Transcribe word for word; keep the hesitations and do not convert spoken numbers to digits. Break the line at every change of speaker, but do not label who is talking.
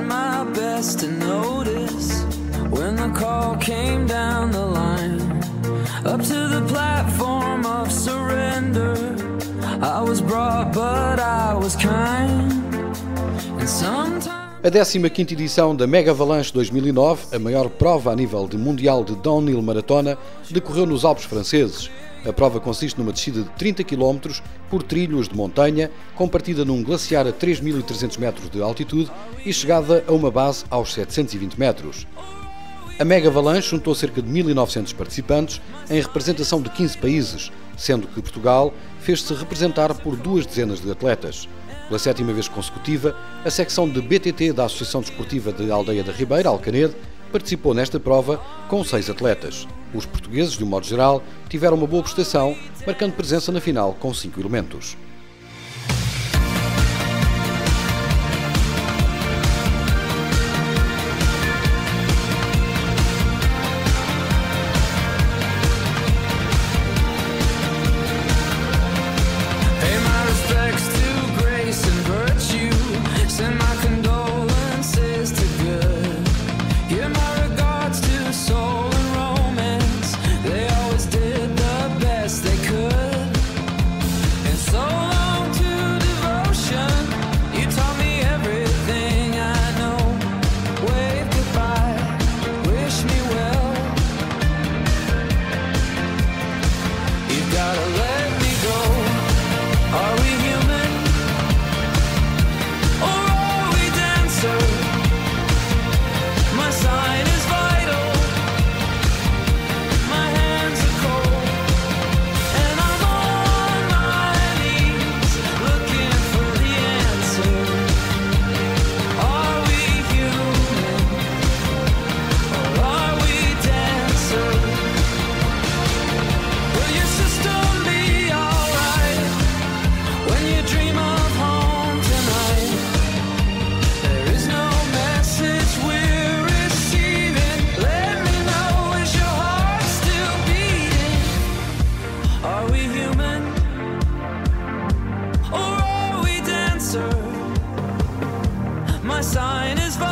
tried my best to notice when the call came down the line, up to the platform of surrender. I was brought, but I was kind. And sometimes
A décima quinta edição da Mega Avalanche dois mil e nove, a maior prova a nível de mundial de downhill maratona, decorreu nos Alpes franceses. A prova consiste numa descida de trinta quilómetros por trilhos de montanha, com partida num glaciar a três mil e trezentos metros de altitude e chegada a uma base aos setecentos e vinte metros. A Mega Avalanche juntou cerca de mil e novecentos participantes em representação de quinze países, sendo que Portugal fez-se representar por duas dezenas de atletas. Pela sétima vez consecutiva, a secção de B T T da Associação Desportiva de Aldeia da Ribeira, Alcanede, participou nesta prova com seis atletas. Os portugueses, de um modo geral, tiveram uma boa prestação, marcando presença na final com cinco elementos.
my sign is